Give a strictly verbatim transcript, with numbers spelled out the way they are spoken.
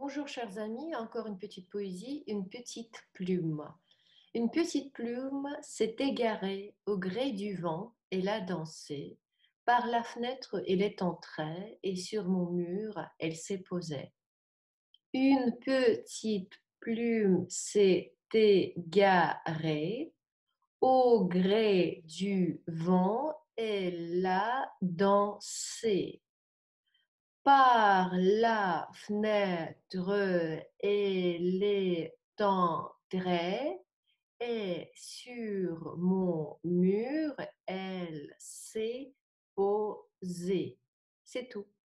Bonjour chers amis, encore une petite poésie, une petite plume. Une petite plume s'est égarée au gré du vent, elle a dansé. Par la fenêtre elle est entrée et sur mon mur elle s'est posée. Une petite plume s'est égarée au gré du vent, elle a dansé. Par la fenêtre elle est entrée et sur mon mur elle s'est posée. C'est tout.